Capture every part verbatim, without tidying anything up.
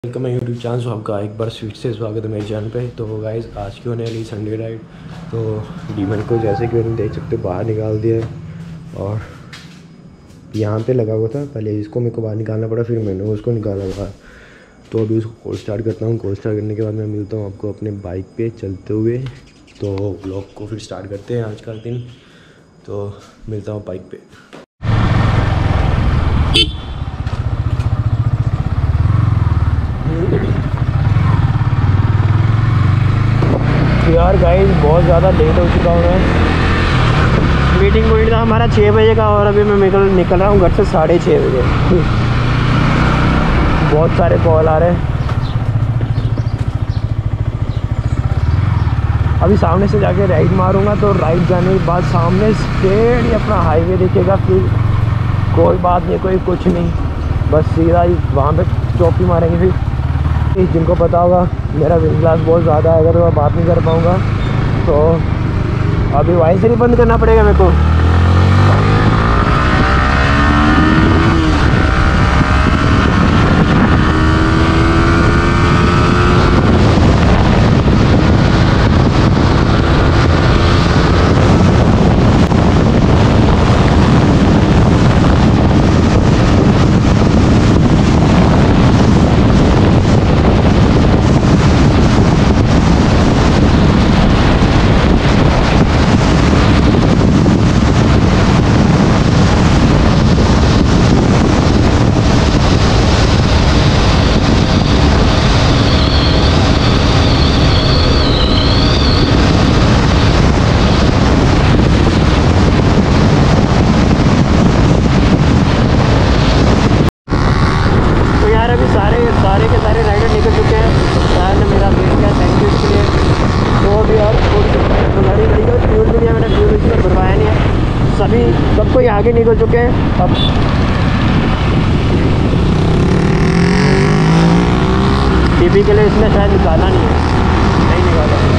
Welcome है YouTube channel. आपका एक बार स्वीट से स्वागत है मेरे चैनल पे। तो गाइस आज की होने वाली संडे राइड। तो डीमन को जैसे कि मैंने देख सकते बाहर निकाल दिया है और यहाँ पे लगा हुआ था। पहले इसको मेरे को बाहर निकालना पड़ा, फिर मैंने उसको निकाला बाहर। तो अभी उसको कोल्ड स्टार्ट करता हूँ। कोल्ड स्टार्ट करने के बाद मैं मिलता हूँ आपको अपने बाइक पर चलते हुए। तो ब्लॉग को फिर स्टार्ट करते हैं आज का दिन। तो मिलता हूँ बाइक पर। यार गाइस बहुत ज़्यादा लेट हो चुका हूँ मैं। मीटिंग पॉइंट था हमारा छः बजे का और अभी मैं निकल निकल रहा हूँ घर से साढ़े छः बजे। बहुत सारे कॉल आ रहे हैं। अभी सामने से जाके राइड मारूंगा तो राइड जाने के बाद सामने स्ट्रेट ही अपना हाईवे दिखेगा। फिर कोई बात नहीं, कोई कुछ नहीं, बस सीधा ही वहाँ पे चौकी मारेंगे। फिर जिनको पता होगा मेरा विंड ग्लास बहुत ज़्यादा आएगा तो मैं बात नहीं कर पाऊँगा। तो अभी वाइजर ही बंद करना पड़ेगा मेरे को। अभी सारे सारे के सारे राइडर निकल चुके हैं। यार ने मेरा वेट किया, थैंक यू इसके लिए। तो अभी और तो गाड़ी गई है, फ्यूल भी दिया मैंने, फ्यूल इसी में भरवाया नहीं है। सभी सब कोई आगे निकल चुके हैं। अब टीपी के लिए इसने शायद निकाला नहीं है, नहीं निकाला।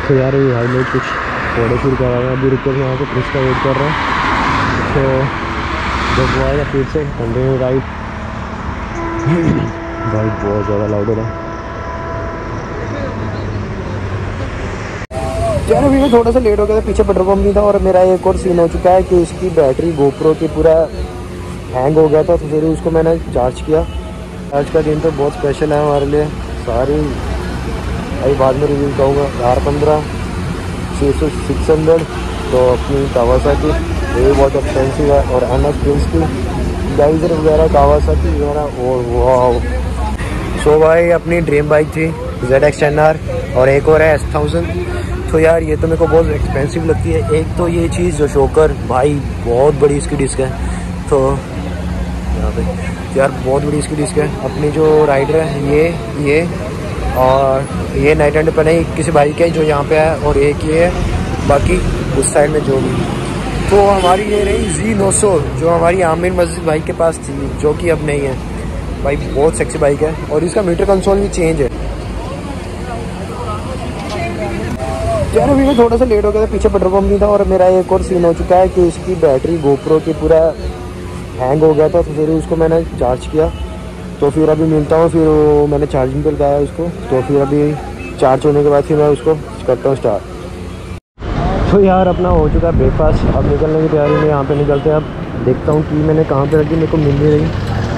तो यार ये भाई लोग कुछ फोटो शूट करा रहे हैं, अभी रुक कर यहाँ पे पुलिस का वेट कर रहे हैं। तो जब वो आएगा फिर से कंटिन्यू राइड। भाई बहुत ज़्यादा लाउड हो रहा है यार। अभी मैं थोड़ा सा लेट हो गया था, पीछे पेट्रोल पंप नहीं था। और मेरा एक और सीन हो चुका है कि उसकी बैटरी गोप्रो की पूरा हैंग हो गया था, तो फिर उसको मैंने चार्ज किया। आज का दिन तो बहुत स्पेशल है हमारे लिए। सारी अभी बाद में रिव्यू कहूँगा। आर पंद्रह छः सौ सिक्स हंड्रेड तो अपनी कावासाकी, ये बहुत एक्सपेंसिव है। और एन एस प्रिंस की गाइजर वगैरह कावासाकी वगैरह। और वाह सो भाई अपनी ड्रीम बाइक थी जेड एक्स टेन आर, और एक और है एस थाउजेंड। तो यार ये तो मेरे को बहुत एक्सपेंसिव लगती है। एक तो ये चीज़ जो शोकर भाई बहुत बड़ी इसकी डिस्क है, तो यहाँ पे तो यार बहुत बड़ी इसकी डिस्क है। अपनी जो राइडर है ये ये और ये नाइट एंड पर नहीं किसी बाइक है जो यहाँ पे है, और एक ये है, बाकी उस साइड में जो भी। तो हमारी ये रही जी नौ सौ जो हमारी आमिर मस्जिद बाइक के पास थी, जो कि अब नहीं है। भाई बहुत सेक्सी बाइक है, और इसका मीटर कंसोल भी चेंज है। यार अभी मैं थोड़ा सा लेट हो गया था, पीछे पेट्रोल पंप नहीं था। और मेरा एक और सीन हो चुका है कि उसकी बैटरी गोप्रो की पूरा हैंग हो गया था, तो फिर उसको मैंने चार्ज किया। तो फिर अभी मिलता हूँ, फिर मैंने चार्जिंग पे लगाया उसको। तो फिर अभी चार्ज होने के बाद फिर मैं उसको करता हूँ स्टार्ट। तो यार अपना हो चुका है ब्रेकफास्ट, अब निकलने की तैयारी में यहाँ पे निकलते हैं। अब देखता हूँ कि मैंने कहाँ पे रखी, मेरे को मिल नहीं रही।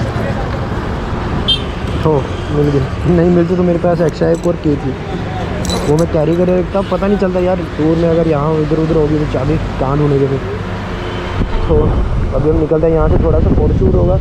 तो मिल गई, नहीं मिलती तो मेरे पास एक्स्ट्रा एक और की थी, वो मैं कैरी करे रखता। पता नहीं चलता यार टूर में, अगर यहाँ इधर उधर होगी तो चाबी कहाँ ढूंढेगी फिर। तो अभी हम निकलते हैं यहाँ से, थोड़ा सा फोटो शूट होगा।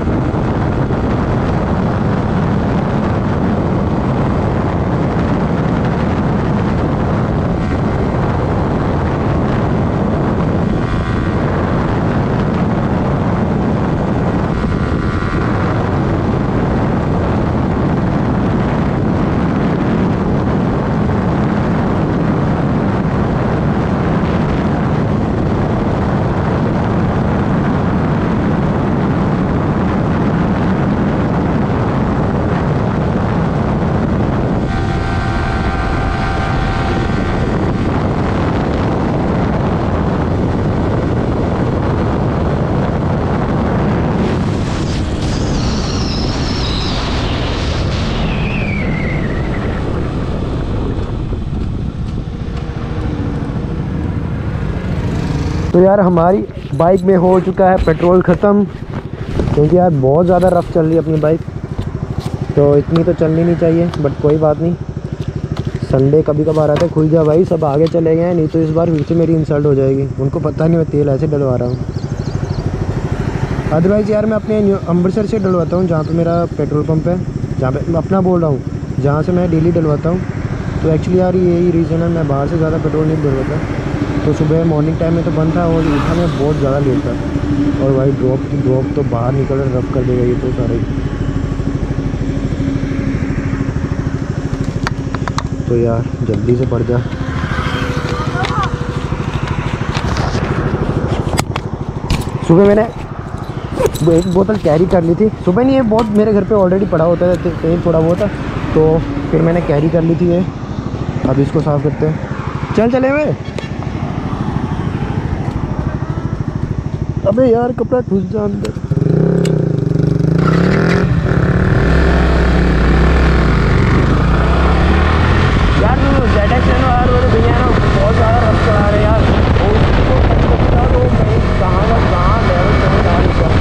तो यार हमारी बाइक में हो चुका है पेट्रोल ख़त्म, क्योंकि यार बहुत ज़्यादा रफ चल रही है अपनी बाइक। तो इतनी तो चलनी नहीं चाहिए, बट कोई बात नहीं, संडे कभी कभार आते खुल जा भाई। सब आगे चले गए हैं, नहीं तो इस बार फिर से मेरी इंसल्ट हो जाएगी। उनको पता नहीं मैं तेल ऐसे डलवा रहा हूँ। अदरवाइज़ यार मैं अपने अमृतसर से डलवाता हूँ, जहाँ पे मेरा पेट्रोल पंप है, जहाँ पे मैं अपना बोल रहा हूँ, जहाँ से मैं डेली डलवाता हूँ। तो एक्चुअली यार यही रीज़न है, मैं बाहर से ज़्यादा पेट्रोल नहीं डलवाता। तो सुबह मॉर्निंग टाइम में तो बंद था, और उठा में बहुत ज़्यादा लेट था। और भाई ड्रॉप की ड्रॉप तो बाहर निकल रब कर देगा ये तो सारा ही। तो यार जल्दी से पड़ जा। सुबह मैंने वो एक बोतल कैरी कर ली थी, सुबह नहीं, ये बहुत मेरे घर पे ऑलरेडी पड़ा होता है तेल थोड़ा बहुत, तो फिर मैंने कैरी कर ली थी ये। अब इसको साफ़ करते हैं, चल चले हुए। अबे यार कपड़ा घुस जा अंदर। यार जेड एक्स टेन आर वाले भैया ना बहुत ज़्यादा रफ चला रहे यार। तो कहाँ का कहाँ लेवल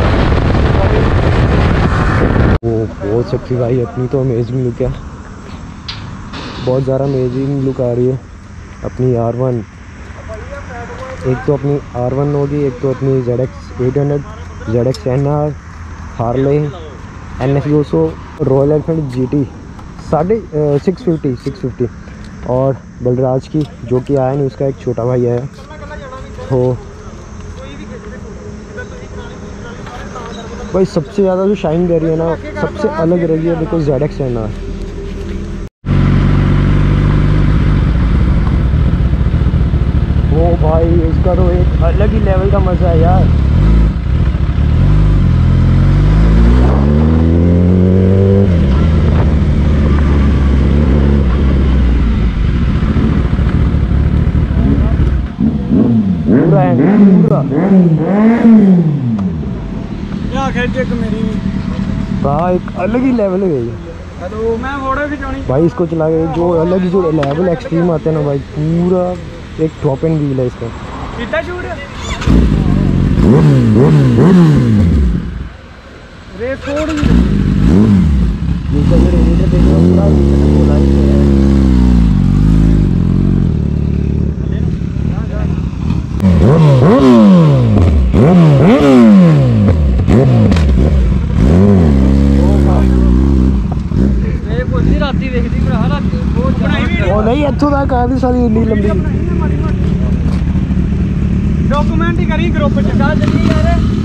वो बहुत सच्ची भाई, अपनी तो अमेजिंग लुक है, बहुत ज़्यादा अमेजिंग लुक आ रही है अपनी आर वन। एक तो अपनी आर वन होगी, एक तो अपनी Z X eight hundred, Z X ten R, Harley, N F यूसो, रॉयल एनफील्ड जी टी साढ़े सिक्स फिफ्टी सिक्स फिफ्टी और बलराज की जो कि आया नहीं, उसका एक छोटा भाई है। तो भाई सबसे ज़्यादा जो शाइन दे रही है ना, सबसे अलग रही है because Z X ten R. ओ भाई इसका तो एक अलग ही लेवल का मज़ा है यार। का मेरी भाई एक अलग ही लेवल है ये। हेलो मैं फोटो खिंचानी भाई इसको चला के जो अलग ही जो लेवल एक्सट्रीम आते हैं ना भाई, पूरा एक टॉप एंड व्हील है इसका। कितना शूट रेस कोड इसका जो रेडिएटर देखो पूरा बोला ही है। राती देखती भरा राती बहुत ओ नहीं इत्थों तक आ दी सारी इन्नी लंबी डॉक्यूमेंट ही करी ग्रुप च चल जल्दी यार।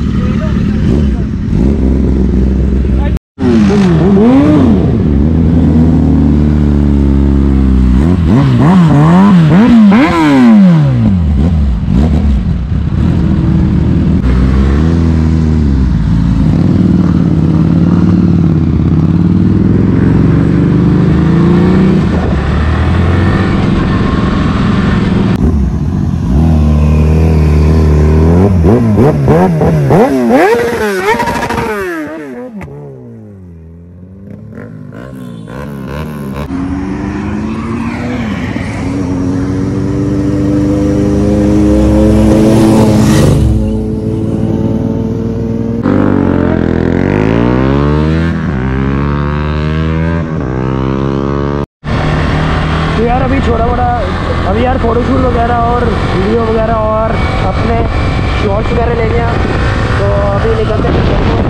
तो यार अभी छोटा मोटा अभी यार फ़ोटोशूट वगैरह और वीडियो वगैरह और अपने शॉर्ट्स वगैरह ले गया, तो अभी निकलते हैं।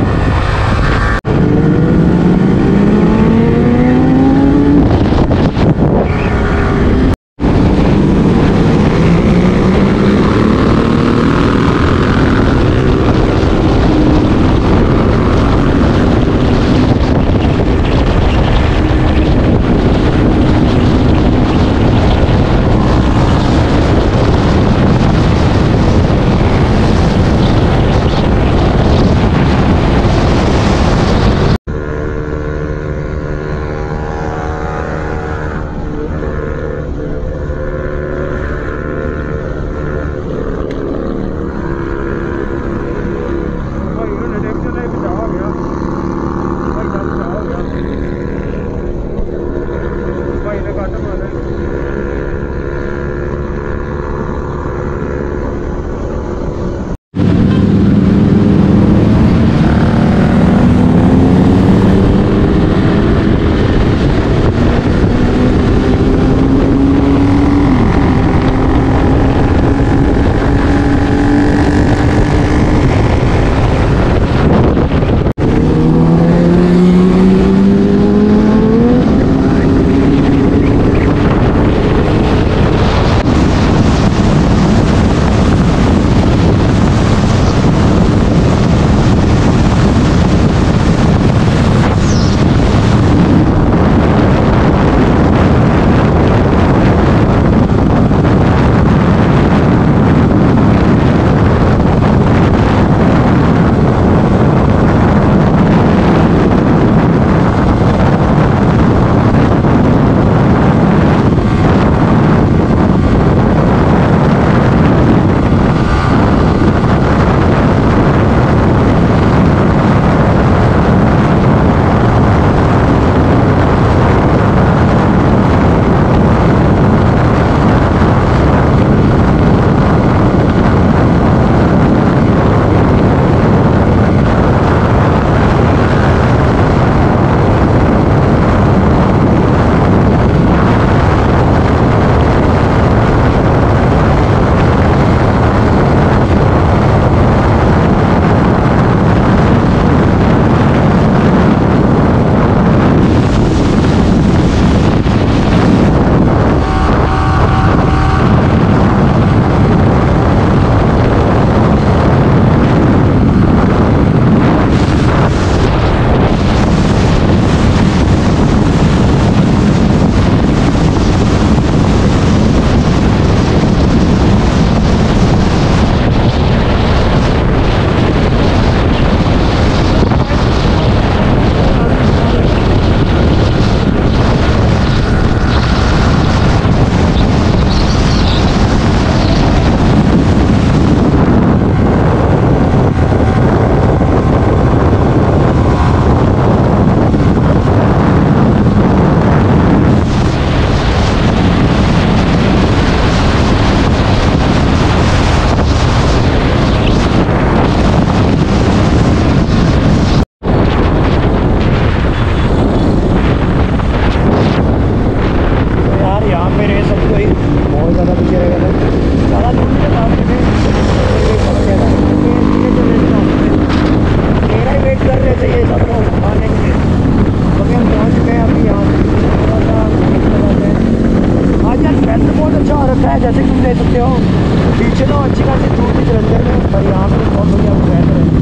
देख सकते हो पीछे तो अच्छी खासी धूप थी जलंधर में, पर यहाँ पे बहुत बढ़िया वेदर है।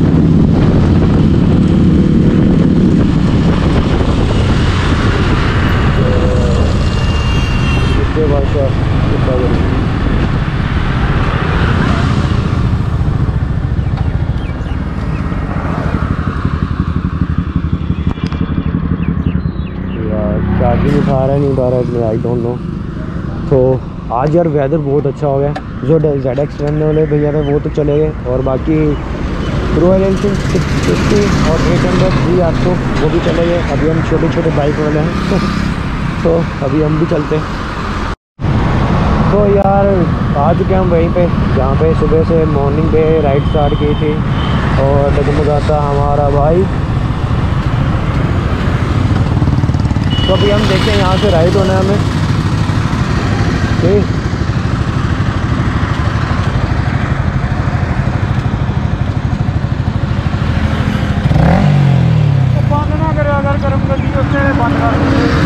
कितने वर्षा कितना गर्मी। चार्जिंग उठा रहा है नहीं उठा रहा है इसमें, आई डोंट नो। तो आज यार वेदर बहुत अच्छा हो गया। जो जेड एक्स रहने वाले भैया थे वो तो चले गए, और बाकी रॉयल एनफील्ड सिक्स फिफ्टी और एट हंड्रेड जी आठ सौ वो भी चले गए। अभी हम छोटे छोटे बाइक वाले हैं तो अभी हम भी चलते हैं। तो यार आ चुके हम वहीं पे जहाँ पे सुबह से मॉर्निंग पे राइड स्टार्ट की थी और डगमगाता हमारा बाइक। तो अभी हम देखते हैं यहाँ से राइड होना है हमें। ठीक तो बंद ना करे, अगर गर्म कर दी उससे बंद कर दो।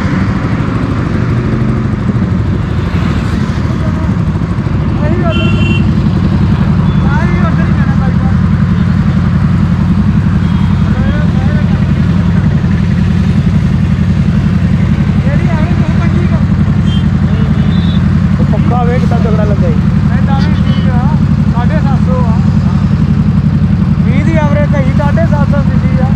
नहीं उधर नहीं उधर ही जाना भाई का। पक्का वेट कितना तगड़ा लग गई। नहीं दाने ठीक है, साढ़े सात सौ आ बीस की एवरेज है, साढ़े सात सौ सीसी है।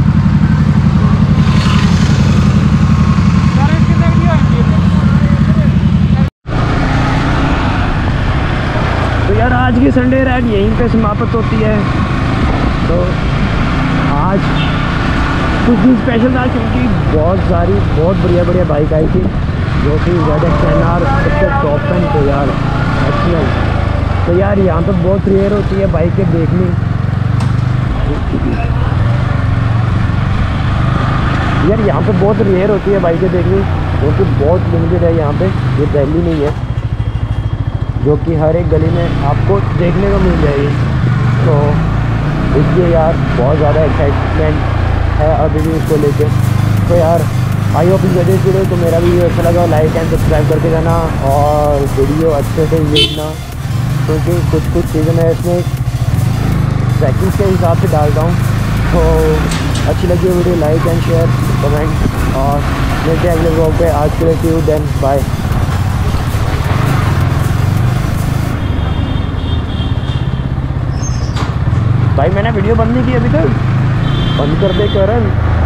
तो यार आज की संडे राइड यहीं पे समाप्त होती है। तो आज कुछ दिन स्पेशल था क्योंकि बहुत सारी बहुत बढ़िया बढ़िया बाइक आई थी, जो कि जेड एक्स एन आर सबसे टॉप एंड तो यार एक्सीलेंट। तो यार यहाँ पे बहुत रेयर होती है बाइकें देखनी। यार यहाँ पे बहुत रेयर होती है बाइकें देखनी, क्योंकि बहुत लिमिटेड है यहाँ पे। ये दिल्ली नहीं है जो कि हर एक गली में आपको देखने को मिल जाएगी। तो इसलिए यार बहुत ज़्यादा एक्साइटमेंट है अभी भी इसको लेके। तो यार आई होप इस वीडियो वीडियो तो मेरा वीडियो अच्छा लगा, लाइक एंड सब्सक्राइब करके जाना और वीडियो अच्छे से देखना, क्योंकि कुछ कुछ चीज़ें मैं इसमें सेकंड्स के हिसाब से डालता हूँ। तो अच्छी लगी video like and share comment, और मिलते हैं अगले ब्लॉग पे। आज के लिए सी यू देन, बाय। भाई मैंने वीडियो बंद नहीं की अभी तक, बंद कर दे करण।